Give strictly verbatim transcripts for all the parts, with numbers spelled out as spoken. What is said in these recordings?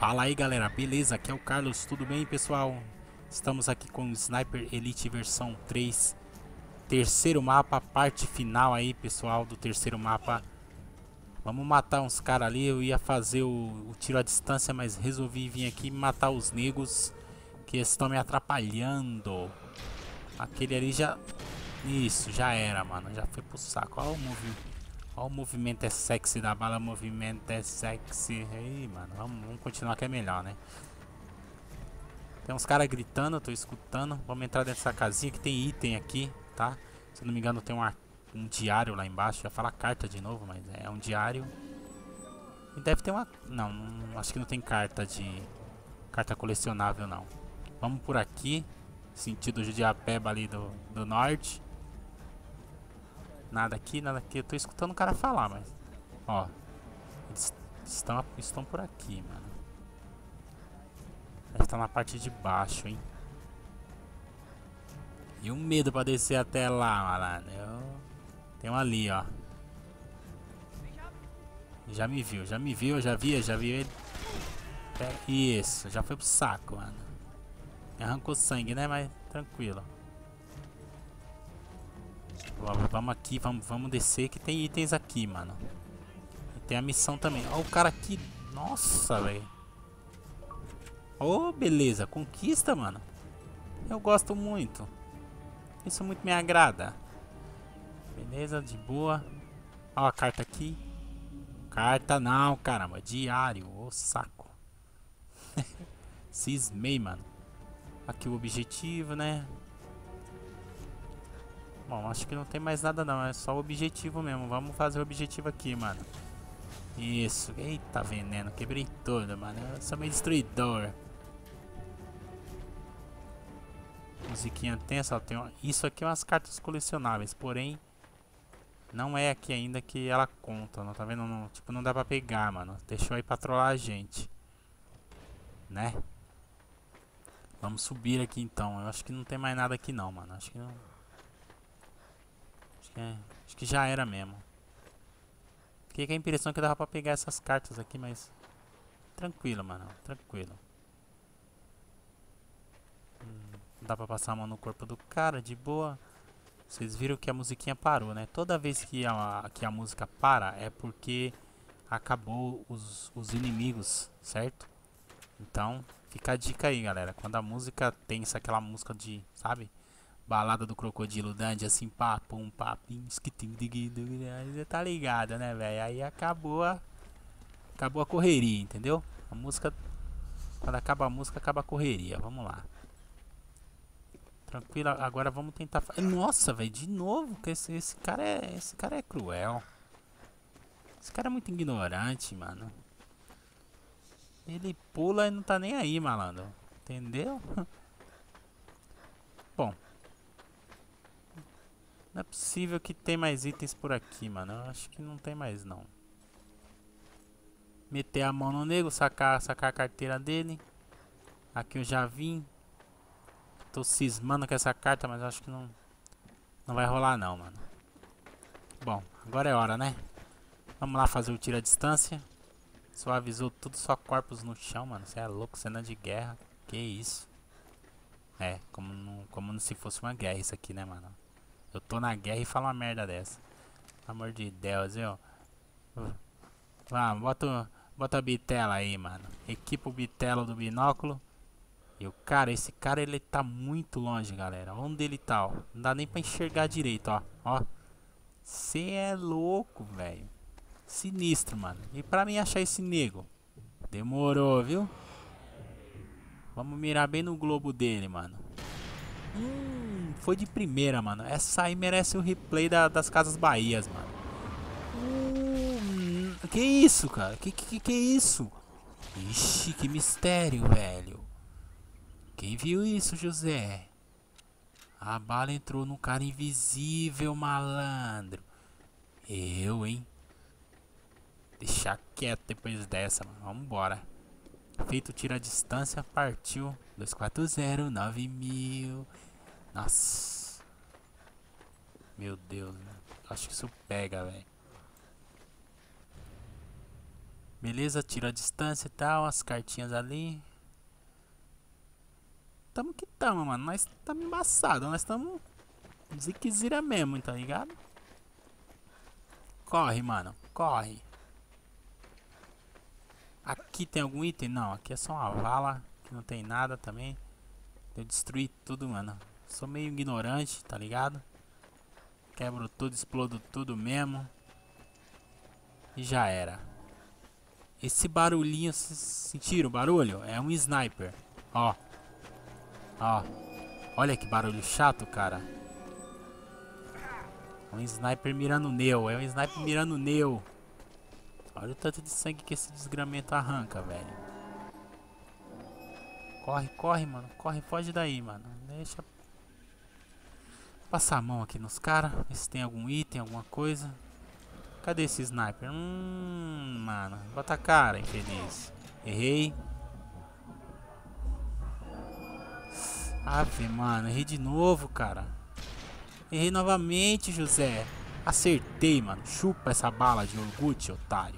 Fala aí galera, beleza? Aqui é o Carlos, tudo bem pessoal? Estamos aqui com o Sniper Elite versão três, terceiro mapa, parte final aí pessoal do terceiro mapa. Vamos matar uns caras ali, eu ia fazer o, o tiro à distância, mas resolvi vir aqui matar os negros que estão me atrapalhando. Aquele ali já... Isso, já era mano, já foi pro saco, olha o movimento. Olha o movimento é sexy da bala, o movimento é sexy. Ei, mano, vamos, vamos continuar que é melhor, né? Tem uns caras gritando, eu tô escutando. Vamos entrar dentro dessa casinha que tem item aqui, tá? Se eu não me engano tem um, um diário lá embaixo. Eu ia falar carta de novo, mas é um diário. E deve ter uma... Não, não, acho que não tem carta de... Carta colecionável, não. Vamos por aqui. Sentido Judiapeba ali do, do norte. Nada aqui, nada aqui. Eu tô escutando o cara falar, mas... Ó. Eles estão, estão por aqui, mano. Deve estar na parte de baixo, hein. E um medo pra descer até lá, malandro. Eu... Tem um ali, ó. Já me viu, já me viu, já vi, já vi ele. É, isso, já foi pro saco, mano. Me arrancou sangue, né? Mas tranquilo. Vamos aqui, vamos, vamos descer que tem itens aqui, mano. E tem a missão também. Ó o cara aqui. Nossa, velho. Ô, oh, beleza. Conquista, mano. Eu gosto muito. Isso muito me agrada. Beleza, de boa. Ó a carta aqui. Carta não, caramba. Diário. Ô, saco. Cismei, mano. Aqui o objetivo, né? Bom, acho que não tem mais nada não, é só o objetivo mesmo. Vamos fazer o objetivo aqui, mano. Isso, eita veneno, quebrei tudo, mano. Eu sou meio destruidor. Musiquinha tensa, ó, tem uma... Isso aqui é umas cartas colecionáveis, porém não é aqui ainda que ela conta, não tá vendo? Não, tipo, não dá pra pegar, mano. Deixou aí pra trollar a gente, né? Vamos subir aqui então. Eu acho que não tem mais nada aqui não, mano. Acho que não... É, acho que já era mesmo. Fiquei com a impressão que dava pra pegar essas cartas aqui, mas... Tranquilo, mano. Tranquilo. Hum, dá pra passar a mão no corpo do cara, de boa. Vocês viram que a musiquinha parou, né? Toda vez que a, que a música para é porque acabou os, os inimigos, certo? Então, fica a dica aí, galera. Quando a música tensa, aquela música de, sabe? Balada do Crocodilo Dandy, assim, pá, pum, pá, pim, você tá ligado, né, velho? Aí acabou a, acabou a correria, entendeu? A música, quando acaba a música, acaba a correria. Vamos lá. Tranquilo, agora vamos tentar... Nossa, velho, de novo, que esse, esse cara é, esse cara é cruel. Esse cara é muito ignorante, mano. Ele pula e não tá nem aí, malandro. Entendeu? Bom. Não é possível que tem mais itens por aqui, mano. Eu acho que não tem mais, não. Meter a mão no nego, sacar, sacar a carteira dele. Aqui eu já vim. Tô cismando com essa carta, mas acho que não, não vai rolar não, mano. Bom, agora é hora, né? Vamos lá fazer o tiro à distância. Suavizou tudo, só corpos no chão, mano. Você é louco, cena de guerra. Que isso? É, como, não, como se fosse uma guerra isso aqui, né, mano? Eu tô na guerra e falo uma merda dessa. Pelo amor de Deus, viu? Vamos, bota, bota a bitela aí, mano. Equipa o bitelo do binóculo. E o cara, esse cara, ele tá muito longe, galera. Onde ele tá, ó? Não dá nem pra enxergar direito, ó. Ó. Cê é louco, velho. Sinistro, mano. E pra mim achar esse nego? Demorou, viu? Vamos mirar bem no globo dele, mano. Hum, foi de primeira, mano. Essa aí merece o replay da, das Casas Bahias, mano. Hum, que isso, cara? Que que, que é isso? Ixi, que mistério, velho. Quem viu isso, José? A bala entrou num cara invisível, malandro. Eu, hein? Deixar quieto depois dessa, mano. Vambora. Feito o tiro à distância, partiu. dois quatro zero, nove mil. Nossa. Meu Deus, né? Acho que isso pega, velho. Beleza, tira a distância e tal, as cartinhas ali. Tamo que tamo, mano. Nós tamo embaçado, nós tamo ziquezira mesmo, tá ligado? Corre, mano, corre. Aqui tem algum item? Não, aqui é só uma vala, que não tem nada também. Eu destruí tudo, mano. Sou meio ignorante, tá ligado? Quebro tudo, explodo tudo mesmo. E já era. Esse barulhinho, vocês sentiram o barulho? É um sniper. Ó. Ó. Olha que barulho chato, cara. É um sniper mirando o Neo. É um sniper mirando o Neo. Olha o tanto de sangue que esse desgramento arranca, velho. Corre, corre, mano. Corre, foge daí, mano. Deixa passar a mão aqui nos caras. Ver se tem algum item, alguma coisa. Cadê esse sniper? Hum, mano. Bota a cara, infeliz. Errei. Ave, mano. Errei de novo, cara. Errei novamente, José. Acertei, mano. Chupa essa bala de Urgut, otário.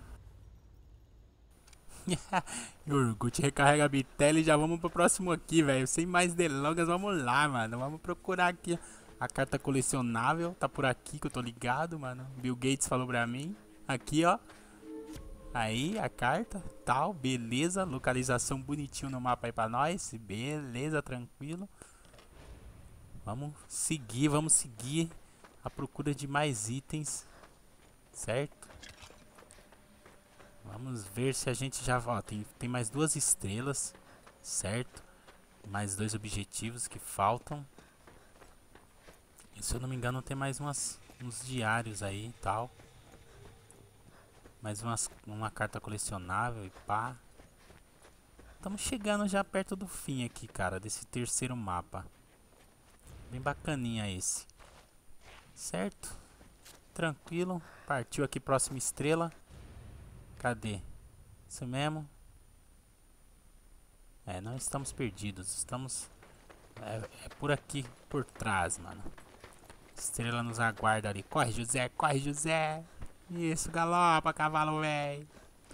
Urgut, recarrega a bitela e já vamos pro próximo aqui, velho. Sem mais delongas, vamos lá, mano. Vamos procurar aqui a carta colecionável. Tá por aqui que eu tô ligado, mano. Bill Gates falou pra mim. Aqui, ó. Aí, a carta, tal, beleza. Localização bonitinho no mapa aí pra nós. Beleza, tranquilo. Vamos seguir, vamos seguir a procura de mais itens, certo? Vamos ver se a gente já... Ó, tem, tem mais duas estrelas, certo? Mais dois objetivos que faltam. E, se eu não me engano tem mais umas, uns diários aí e tal. Mais umas, uma carta colecionável e pá. Estamos chegando já perto do fim aqui, cara, desse terceiro mapa. Bem bacaninha esse. Certo? Tranquilo. Partiu aqui, próxima estrela. Cadê? Isso mesmo? É, não estamos perdidos. Estamos... É, é por aqui, por trás, mano. Estrela nos aguarda ali. Corre, José. Corre, José. Isso, galopa, cavalo, velho.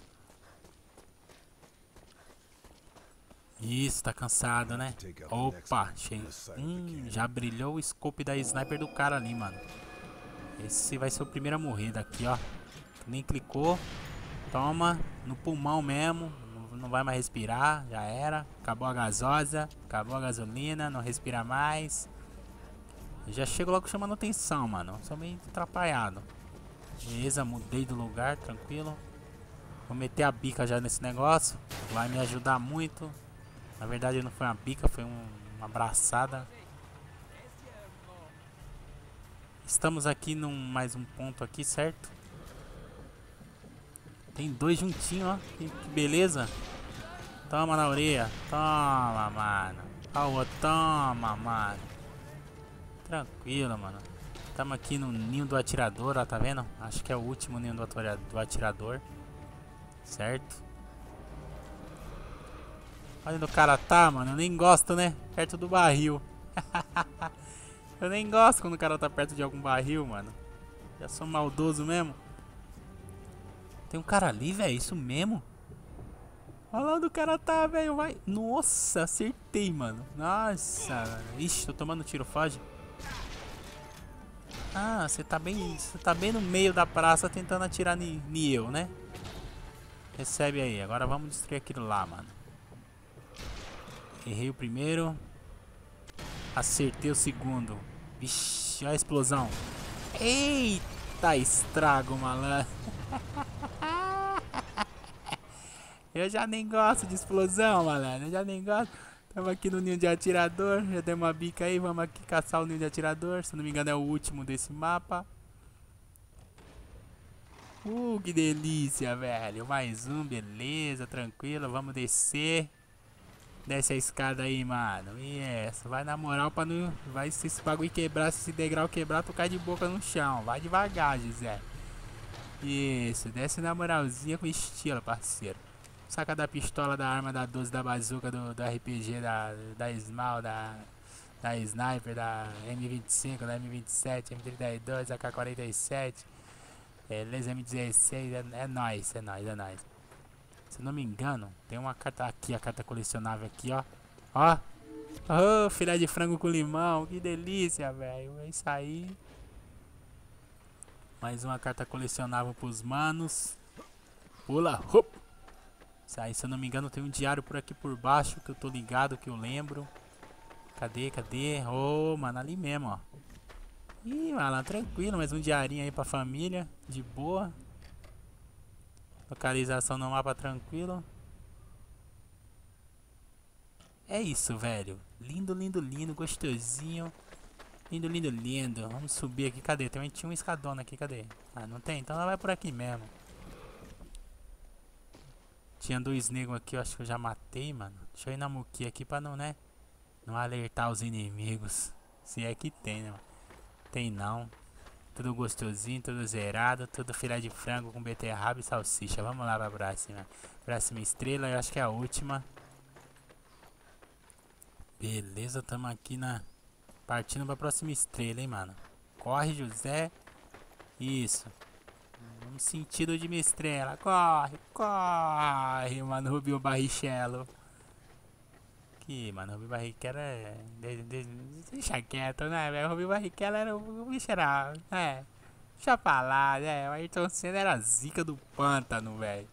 Isso, tá cansado, né? Opa, cheio. Hum, já brilhou o scope da sniper do cara ali, mano. Esse vai ser o primeiro a morrer daqui, ó. Nem clicou. Toma, no pulmão mesmo. Não vai mais respirar, já era. Acabou a gasosa, acabou a gasolina, não respira mais. Eu já chego logo chamando atenção, mano. Sou meio atrapalhado. Beleza, mudei do lugar, tranquilo. Vou meter a bica já nesse negócio. Vai me ajudar muito. Na verdade não foi uma bica, foi um, uma abraçada. Estamos aqui num mais um ponto aqui, certo? Tem dois juntinhos, ó. Que, que beleza. Toma na orelha. Toma, mano. Ó o outro. Toma, mano. Tranquilo, mano. Estamos aqui no ninho do atirador, ó. Tá vendo? Acho que é o último ninho do, do atirador. Certo? Olha onde o cara tá, mano. Eu nem gosto, né? Perto do barril. Eu nem gosto quando o cara tá perto de algum barril, mano. Já sou maldoso mesmo. Tem um cara ali, velho. Isso mesmo? Olha lá onde o cara tá, velho. Vai. Nossa, acertei, mano. Nossa. Ixi, tô tomando tiro, foge. Ah, você tá bem. Você tá bem no meio da praça tentando atirar em eu, né? Recebe aí. Agora vamos destruir aquilo lá, mano. Errei o primeiro. Acertei o segundo. Vixe, olha a explosão. Eita, estrago, malandro. Eu já nem gosto de explosão, malandro. Eu já nem gosto. Estamos aqui no ninho de atirador. Já deu uma bica aí. Vamos aqui caçar o ninho de atirador. Se não me engano é o último desse mapa. Uh, que delícia, velho. Mais um, beleza, tranquilo. Vamos descer. Desce a escada aí, mano. Isso, vai na moral pra não... Vai, se esse bagulho quebrar, se esse degrau quebrar, tu cai de boca no chão. Vai devagar, José. Isso, desce na moralzinha com estilo, parceiro. Saca da pistola, da arma, da doze, da bazuca, do, do R P G, da, da Small, da, da Sniper, da M vinte e cinco, da M vinte e sete, M trinta e dois, A K quarenta e sete. Beleza, M dezesseis, é, é nóis, é nóis, é nóis. Se eu não me engano, tem uma carta aqui, a carta colecionável aqui, ó. Ó. Oh, filé de frango com limão. Que delícia, velho. É isso aí. Mais uma carta colecionável pros manos. Pula. Hop. Isso aí, se eu não me engano, tem um diário por aqui por baixo. Que eu tô ligado, que eu lembro. Cadê, cadê? Ô, oh, mano, ali mesmo, ó. Ih, mano, tranquilo. Mais um diarinho aí pra família. De boa. Localização no mapa tranquilo. É isso, velho. Lindo, lindo, lindo. Gostosinho. Lindo, lindo, lindo. Vamos subir aqui. Cadê? Também tinha um escadona aqui. Cadê? Ah, não tem? Então ela vai por aqui mesmo. Tinha dois negros aqui. Eu acho que eu já matei, mano. Deixa eu ir na muquia aqui pra não, né? Não alertar os inimigos. Se é que tem, né, mano? Tem não. Tudo gostosinho, tudo zerado. Tudo filé de frango com beterraba e salsicha. Vamos lá pra próxima. Próxima estrela, eu acho que é a última. Beleza, tamo aqui na... Partindo pra próxima estrela, hein, mano. Corre, José. Isso. No sentido de minha estrela. Corre, corre, mano. Rubinho Barrichello. Aqui, mano. Rubinho Barrichello é... De, de, deixa quieto, né, velho? Rubinho Barrichello era o bicho, era... É. Deixa pra lá, né? O Ayrton Senna era a zica do pântano, velho.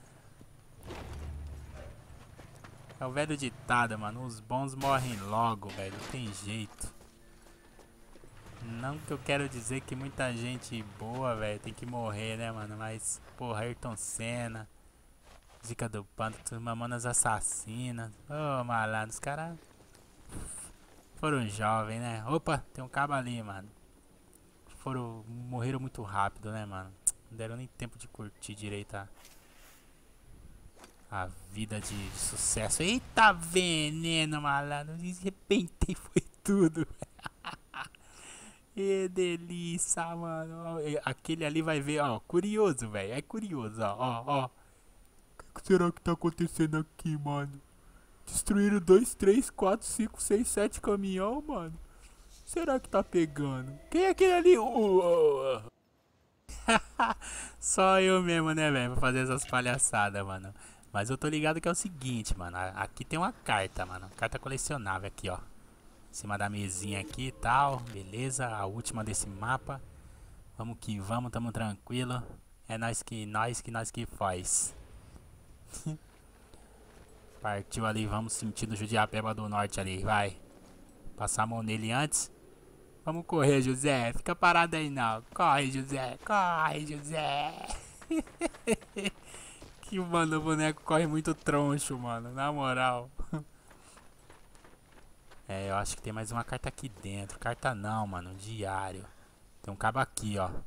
É o velho ditado, mano. Os bons morrem logo, velho. Não tem jeito. Não que eu quero dizer que muita gente boa, velho, tem que morrer, né, mano? Mas, porra, Ayrton Senna, Zica do Pântano, Mamonas Assassinas. Ô, oh, malandro, os caras foram jovens, né? Opa, tem um cabo ali, mano. Foram, morreram muito rápido, né, mano? Não deram nem tempo de curtir direito a... A vida de, de sucesso. Eita veneno, malandro. De repente foi tudo. Que delícia, mano. Aquele ali vai ver, ó. Curioso, velho. É curioso, ó. Ó, ó. O que será que tá acontecendo aqui, mano? Destruíram dois, três, quatro, cinco, seis, sete caminhão, mano. Será que tá pegando? Quem é aquele ali? Uh, uh. Só eu mesmo, né, velho? Pra fazer essas palhaçadas, mano. Mas eu tô ligado que é o seguinte, mano. Aqui tem uma carta, mano. Carta colecionável aqui, ó. Em cima da mesinha aqui e tal. Beleza, a última desse mapa. Vamos que vamos, tamo tranquilo. É nós que nós que nós que faz. Partiu ali, vamos sentindo Judiapeba do Norte ali, vai. Passar a mão nele antes. Vamos correr, José. Fica parado aí não. Corre, José. Corre, José. Que, mano, o boneco corre muito troncho, mano. Na moral. É, eu acho que tem mais uma carta aqui dentro. Carta não, mano. Diário. Tem um cabo aqui, ó.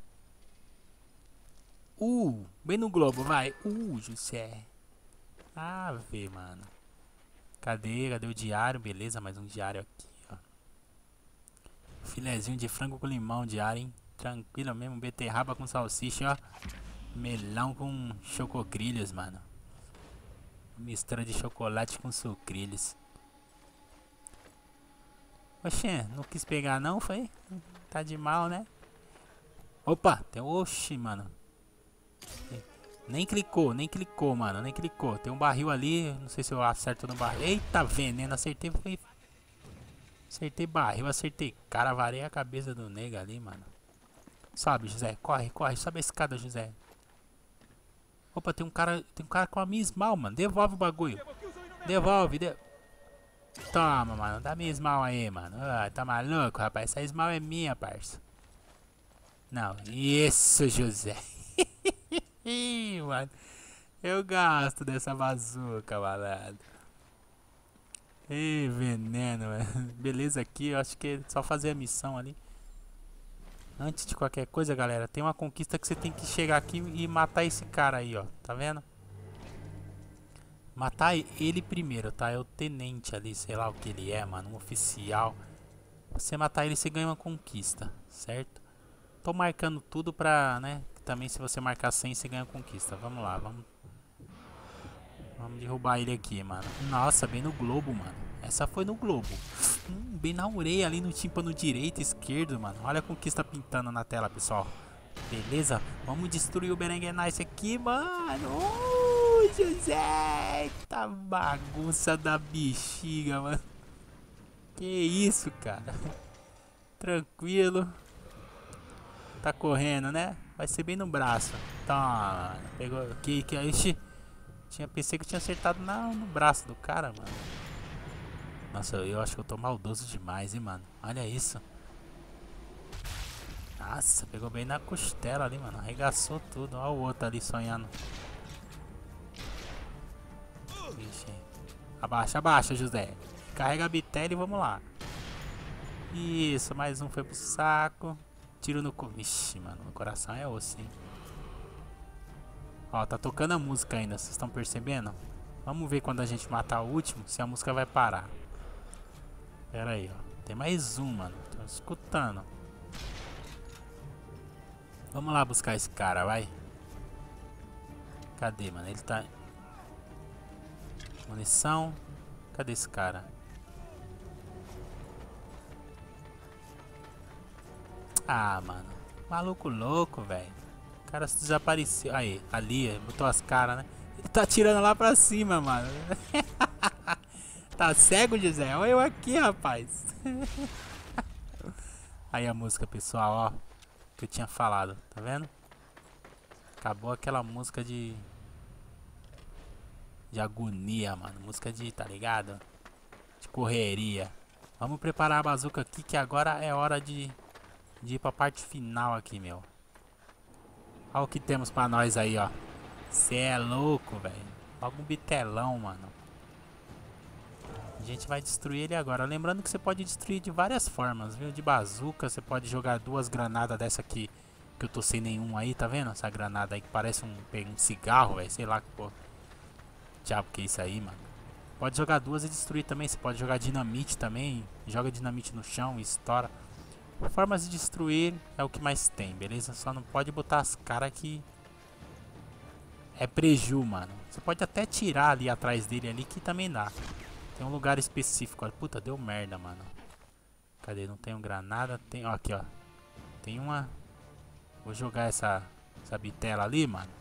Uh, bem no globo, vai. Uh, José. Ave, mano. Cadê? Cadê o diário? Beleza, mais um diário aqui, ó. Filezinho de frango com limão, diário, hein? Tranquilo mesmo. Beterraba com salsicha, ó. Melão com chococrilhos, mano. Mistura de chocolate com sucrilhos. Oxê, não quis pegar não, foi? Tá de mal, né? Opa, tem... Oxi, mano. Nem clicou, nem clicou, mano. Nem clicou. Tem um barril ali. Não sei se eu acerto no barril. Eita, veneno. Acertei, foi... Acertei barril, acertei cara. Varei a cabeça do nego ali, mano. Sobe, José. Corre, corre. Sobe a escada, José. Opa, tem um cara, tem um cara com a minha esmal, mano. Devolve o bagulho. Devolve, de... Toma, mano. Dá minha esmal aí, mano. Ah, tá maluco, rapaz? Essa esmal é minha, parça. Não, isso, José. Mano. Eu gosto dessa bazuca, malandro. Ih, veneno, mano. Beleza aqui, eu acho que é só fazer a missão ali. Antes de qualquer coisa, galera, tem uma conquista que você tem que chegar aqui e matar esse cara aí, ó. Tá vendo? Matar ele primeiro, tá? É o tenente ali, sei lá o que ele é, mano. Um oficial. Você matar ele, você ganha uma conquista, certo? Tô marcando tudo pra, né? Também se você marcar cem, você ganha conquista. Vamos lá, vamos... Vamos derrubar ele aqui, mano. Nossa, bem no globo, mano. Essa foi no globo. Hum, bem na orelha, ali no tímpano direito e esquerdo, mano. Olha a conquista pintando na tela, pessoal. Beleza? Vamos destruir o Berenguenais aqui, mano. Uh, José! Tá bagunça da bexiga, mano. Que isso, cara? Tranquilo. Tá correndo, né? Vai ser bem no braço. Tá, pegou. Que que ixi. Tinha pensei que eu tinha acertado na, no braço do cara, mano. Nossa, eu acho que eu tô maldoso demais, hein, mano. Olha isso. Nossa, pegou bem na costela ali, mano. Arregaçou tudo. Olha o outro ali sonhando. Ixi. Abaixa, abaixa, José. Carrega a bitela e vamos lá. Isso, mais um foi pro saco. Tiro no... Ixi, mano, no coração é osso, hein. Ó, tá tocando a música ainda, vocês estão percebendo? Vamos ver quando a gente matar o último, se a música vai parar. Pera aí, ó. Tem mais um, mano. Tô escutando. Vamos lá buscar esse cara, vai. Cadê, mano? Ele tá... Munição. Cadê esse cara? Ah, mano. Maluco louco, velho. O cara desapareceu. Aí, ali, botou as caras, né? Ele tá atirando lá pra cima, mano. Tá cego, José? Olha eu aqui, rapaz. Aí a música, pessoal, ó. Que eu tinha falado, tá vendo? Acabou aquela música de... De agonia, mano. Música de, tá ligado? De correria. Vamos preparar a bazuca aqui, que agora é hora de... De ir pra parte final aqui, meu. Olha o que temos pra nós aí, ó. Cê é louco, velho. Logo um bitelão, mano. A gente vai destruir ele agora. Lembrando que você pode destruir de várias formas, viu? De bazuca, você pode jogar duas granadas dessa aqui. Que eu tô sem nenhum aí, tá vendo? Essa granada aí que parece um, um cigarro, velho. Sei lá que pô. Diabo que é isso aí, mano. Pode jogar duas e destruir também. Você pode jogar dinamite também. Joga dinamite no chão e estoura. Formas de destruir é o que mais tem, beleza? Só não pode botar as caras que é preju, mano. Você pode até tirar ali atrás dele ali que também dá. Tem um lugar específico. Olha, puta, deu merda, mano. Cadê? Não tem um granada. Tem, ó, aqui, ó. Tem uma... Vou jogar essa, essa bitela ali, mano.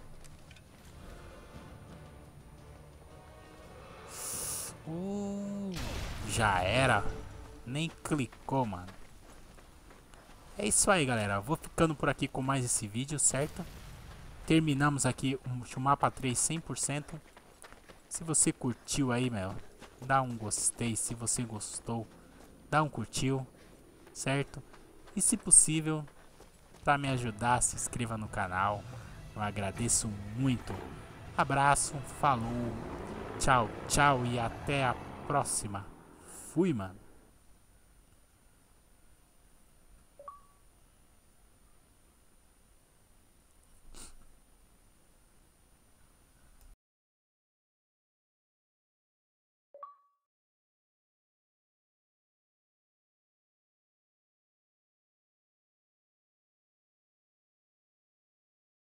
Uh, já era. Nem clicou, mano. É isso aí, galera. Vou ficando por aqui com mais esse vídeo, certo? Terminamos aqui o mapa três cem por cento. Se você curtiu aí, meu, dá um gostei. Se você gostou, dá um curtiu, certo? E se possível, para me ajudar, se inscreva no canal. Eu agradeço muito. Abraço, falou, tchau, tchau e até a próxima. Fui, mano.